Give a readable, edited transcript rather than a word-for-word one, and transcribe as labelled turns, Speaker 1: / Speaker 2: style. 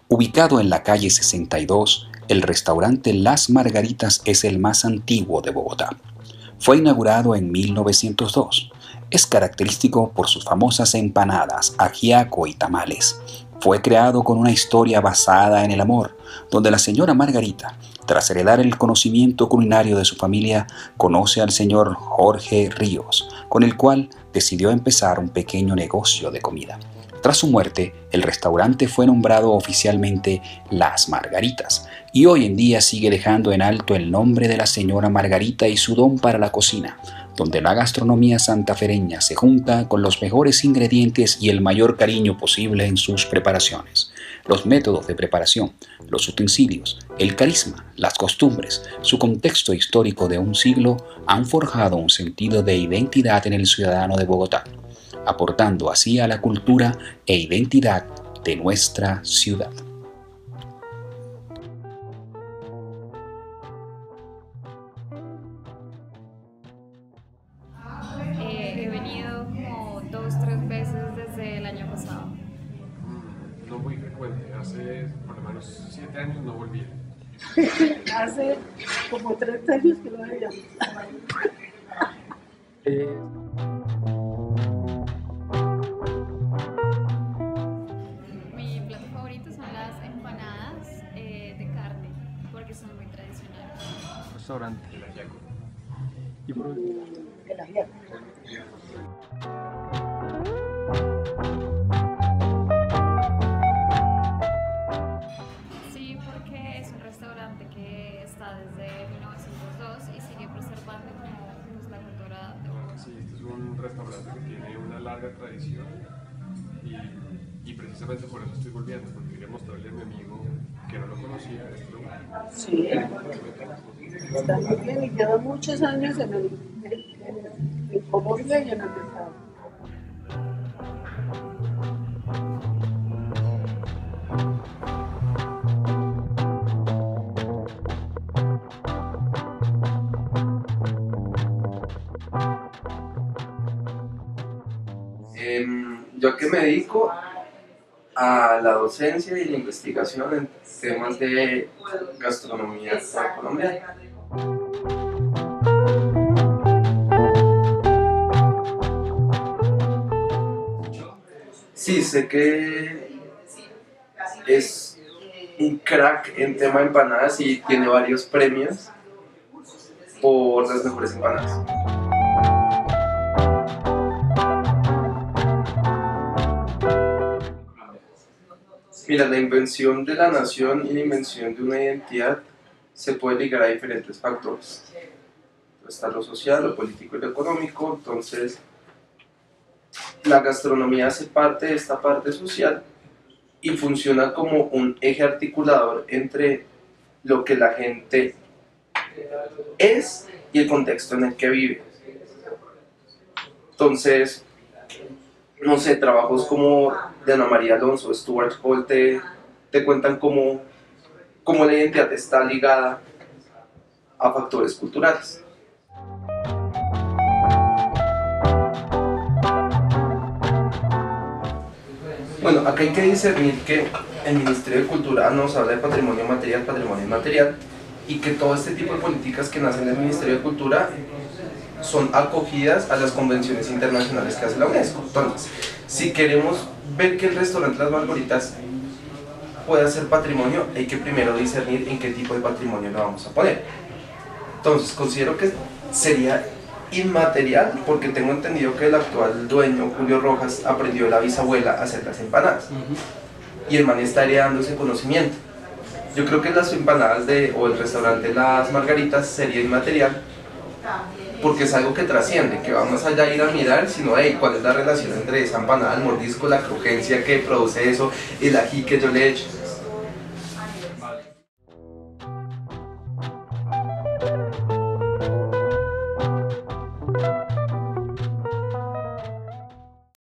Speaker 1: Ubicado en la calle 62, el restaurante Las Margaritas es el más antiguo de Bogotá. Fue inaugurado en 1902. Es característico por sus famosas empanadas, ajiaco y tamales. Fue creado con una historia basada en el amor, donde la señora Margarita, tras heredar el conocimiento culinario de su familia, conoce al señor Jorge Ríos, con el cual decidió empezar un pequeño negocio de comida. Tras su muerte, el restaurante fue nombrado oficialmente Las Margaritas y hoy en día sigue dejando en alto el nombre de la señora Margarita y su don para la cocina, donde la gastronomía santafereña se junta con los mejores ingredientes y el mayor cariño posible en sus preparaciones. Los métodos de preparación, los utensilios, el carisma, las costumbres, su contexto histórico de un siglo han forjado un sentido de identidad en el ciudadano de Bogotá, aportando así a la cultura e identidad de nuestra ciudad.
Speaker 2: He venido como 2, 3 veces desde el año pasado.
Speaker 3: No muy frecuente, hace por lo menos 7 años no volví.
Speaker 4: Hace como 30 años que no veíamos.
Speaker 2: Mi plato favorito son las empanadas de carne, porque son muy tradicionales.
Speaker 3: Restaurante. El ajiaco.
Speaker 4: El ajiaco.
Speaker 2: Sí, porque es un restaurante que está desde 1902 y sigue preservando como pues, la cultura de Bogotá.
Speaker 3: Sí, este es un restaurante que tiene una larga tradición y precisamente por eso estoy volviendo, porque quería mostrarle a mi amigo que no lo conocía este lugar.
Speaker 4: Sí, está muy bien y lleva muchos años en Colombia y en el mercado.
Speaker 5: ¿Yo a qué me dedico? A la docencia y la investigación en temas de gastronomía colombiana. Sí, sé que es un crack en tema de empanadas y tiene varios premios por las mejores empanadas. Mira, la invención de la nación y la invención de una identidad se puede ligar a diferentes factores. Está lo social, lo político y lo económico. Entonces, la gastronomía hace parte de esta parte social y funciona como un eje articulador entre lo que la gente es y el contexto en el que vive. Entonces, no sé, trabajos como de Ana María Alonso, Stuart Hall te cuentan cómo la identidad está ligada a factores culturales. Bueno, acá hay que discernir que el Ministerio de Cultura nos habla de patrimonio material inmaterial, y que todo este tipo de políticas que nacen del Ministerio de Cultura son acogidas a las convenciones internacionales que hace la UNESCO. Entonces, si queremos ver que el restaurante Las Margaritas pueda ser patrimonio, hay que primero discernir en qué tipo de patrimonio lo vamos a poner. Entonces, considero que sería inmaterial, porque tengo entendido que el actual dueño, Julio Rojas, aprendió de la bisabuela a hacer las empanadas. Y el man está heredando ese conocimiento. Yo creo que las empanadas o el restaurante Las Margaritas sería inmaterial, porque es algo que trasciende, que va más allá de ir a mirar, sino hey, cuál es la relación entre esa empanada, el mordisco, la crujencia que produce eso, el ají que yo le echo.